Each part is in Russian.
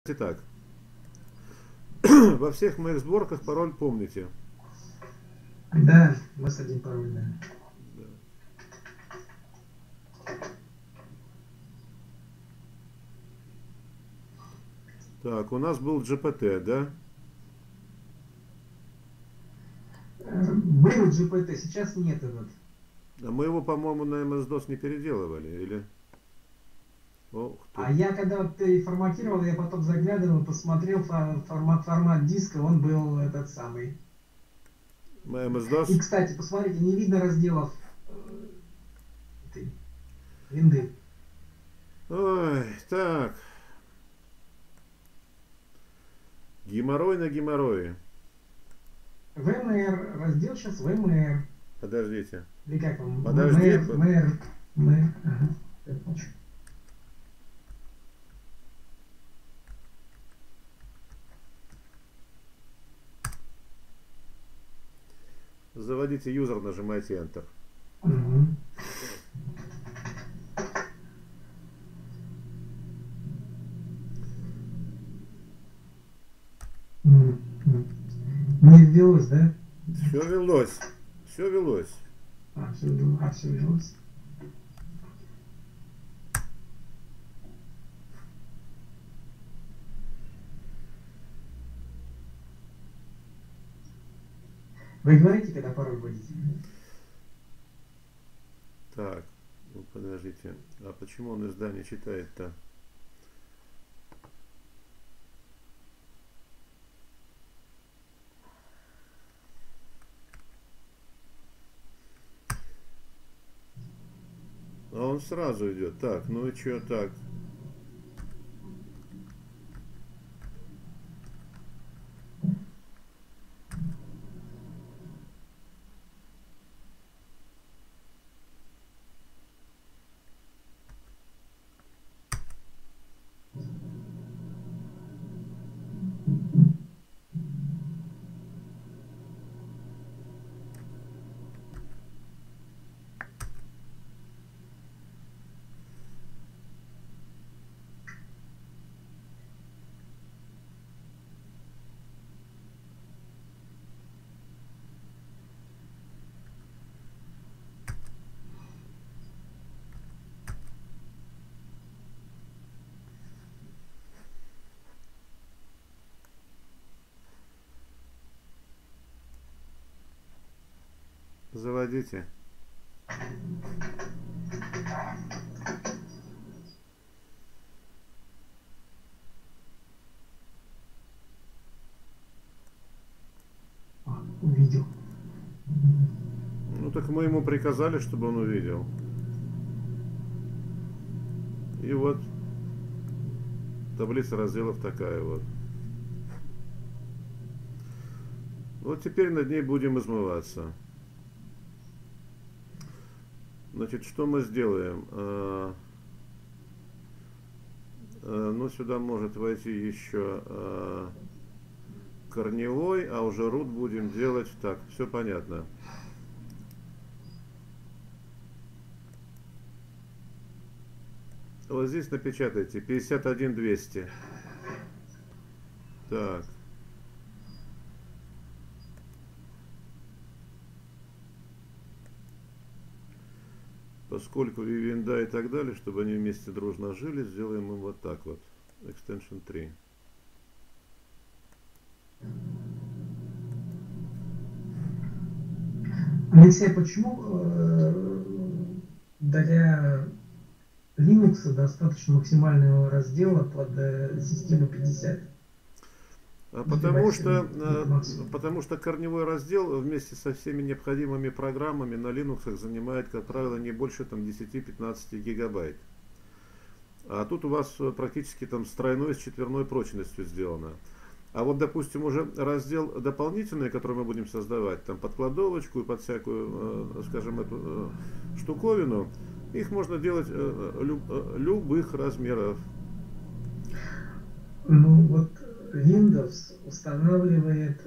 Итак, во всех моих сборках пароль помните. Да, у нас один пароль, да. Да. Так, у нас был GPT, да? Был GPT, сейчас нет этот. А мы его, по-моему, на MS-DOS не переделывали, или? Ох А ты. я когда вот форматировал, я потом заглядывал, посмотрел формат диска, он был этот самый. На И, MS-DOS? кстати, посмотрите, не видно разделов этой винды. Ой, так. Геморрой на геморрое. VMR, раздел сейчас VMR. Подождите. Или как вам? Подожди. MR. Ага, я получу. Заводите юзер, нажимайте Enter. Угу. Не ввелось, да? Все велось. Все велось. Все велось. Вы говорите, когда пароль вводите? Так, ну подождите. А почему он издание читает-то? А он сразу идет. Так, ну и что так? Заводите. Увидел. Ну так мы ему приказали, чтобы он увидел. И вот таблица разделов такая вот. Вот теперь над ней будем измываться. Значит, что мы сделаем? Ну, сюда может войти еще корневой, а уже root будем делать. Так, все понятно. Вот здесь напечатайте 51200. Так. Поскольку вивенда и так далее, чтобы они вместе дружно жили, сделаем им вот так вот. Extension 3. Алексей, почему для Linux достаточно максимального раздела под систему 50? Потому что корневой раздел вместе со всеми необходимыми программами на Linux занимает, как правило, не больше 10-15 гигабайт. А тут у вас практически там с тройной, с четверной прочностью сделано. А вот, допустим, уже раздел дополнительный, который мы будем создавать, там под кладовочку и под всякую, скажем, эту штуковину, их можно делать любых размеров. Ну вот Windows устанавливает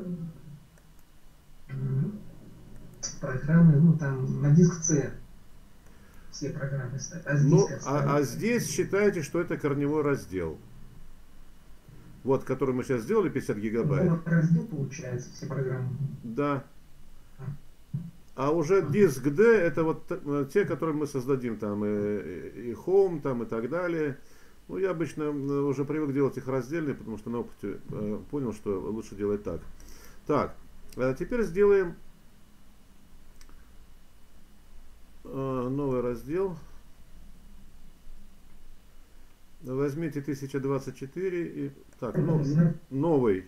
программы, ну там на диск C все программы ставят. А здесь считайте, что это корневой раздел. Вот, который мы сейчас сделали, 50 гигабайт. Новый раздел получается, все программы. Да. А, А уже а. диск D это вот те, которые мы создадим, там и Home, там и так далее. Ну, я обычно уже привык делать их раздельные, потому что на опыте понял, что лучше делать так. Так, теперь сделаем новый раздел. Возьмите 1024 и так, ну, новый.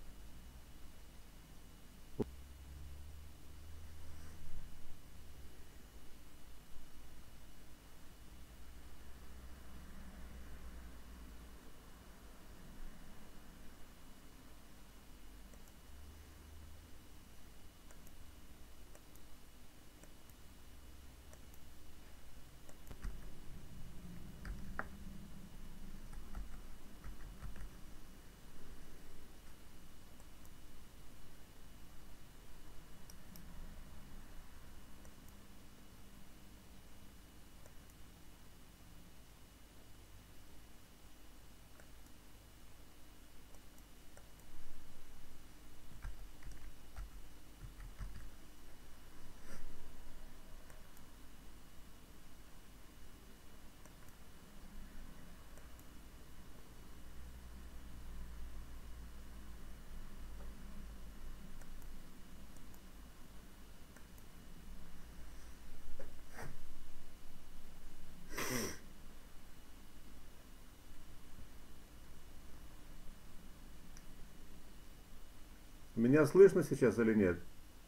Меня слышно сейчас или нет?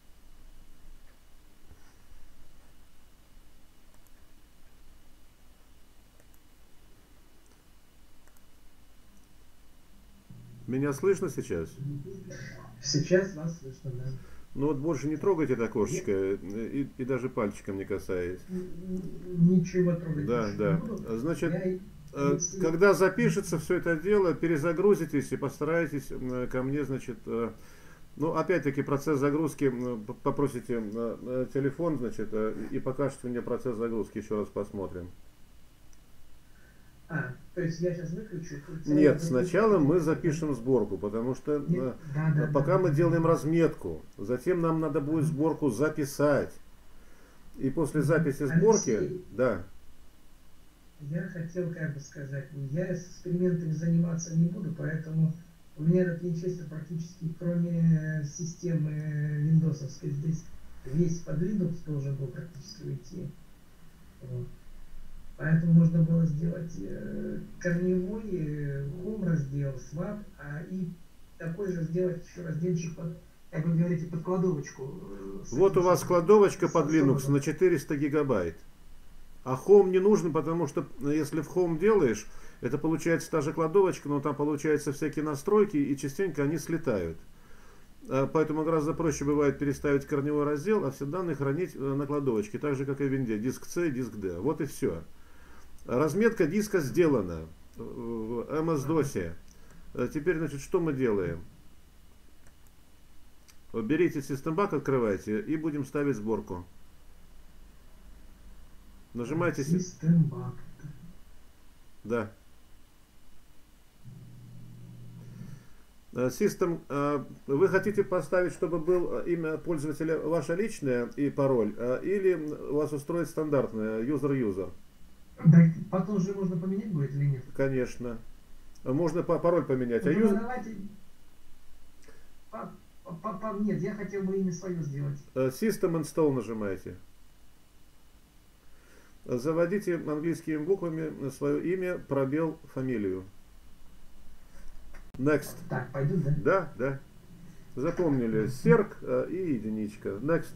Меня слышно сейчас? Сейчас вас слышно, да. Ну вот больше не трогайте это окошечко и даже пальчиком не касаясь. Ничего трогать Да, больше не да. буду. Значит, Если... когда запишется все это дело, перезагрузитесь и постарайтесь ко мне, значит, ну, опять-таки, процесс загрузки, попросите телефон, значит, и покажете мне процесс загрузки, еще раз посмотрим. То есть я сейчас выключу. Нет, сначала мы запишем сборку, потому что пока мы делаем разметку, затем нам надо будет сборку записать. И после записи сборки, Алексей, да. я хотел как бы сказать, я с экспериментами заниматься не буду, поэтому у меня этот винчестер практически, кроме системы виндосовской, здесь весь под Linux должен был практически уйти. Вот. Поэтому можно было сделать корневой home раздел, swap, и такой же сделать еще разделчик под, как вы говорите, под кладовочку. Вот у вас кладовочка под Linux на 400 гигабайт. А Home не нужен, потому что если в Home делаешь, это получается та же кладовочка, но там получаются всякие настройки, и частенько они слетают. Поэтому гораздо проще бывает переставить корневой раздел, а все данные хранить на кладовочке, так же как и в винде, диск C, диск D. Вот и все. Разметка диска сделана в MS-DOS. Теперь, значит, что мы делаем? Берите System Bug, открывайте, и будем ставить сборку. Нажимайте System Bug. Да. System, вы хотите поставить, чтобы было имя пользователя ваше личное и пароль, или у вас устроить стандартное user-user? Да, потом же можно поменять будет или нет? Конечно. Можно пароль поменять. Ну, давайте... Нет, я хотел бы имя свое сделать. System Install нажимаете. Заводите английскими буквами свое имя, пробел, фамилию. Next. Так, пойдет, да? Да, да. Запомнили. Серк и единичка. Next.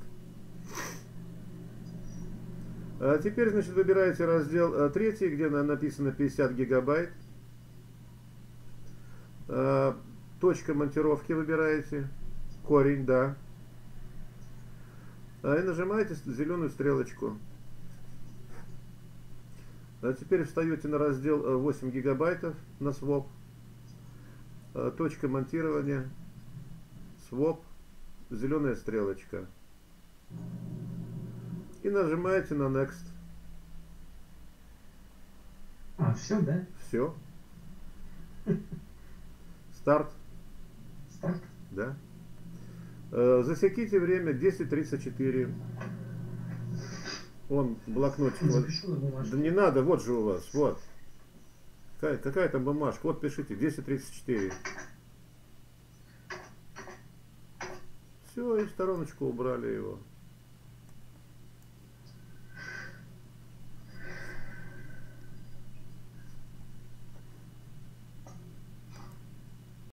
Теперь, значит, выбираете раздел 3, где написано 50 гигабайт. Точка монтировки выбираете. Корень, да. И нажимаете зеленую стрелочку. Теперь встаете на раздел 8 гигабайтов на swap. Точка монтирования. Swap. Зеленая стрелочка. И нажимаете на Next. Все, да? Все. Старт, Старт. да. Засеките время 10:34. Он блокнотик. Вот. Запишу на бумажку. Да не надо, вот же у вас, вот. Какая там бумажка? Вот пишите, 10:34. Все, и в стороночку убрали его.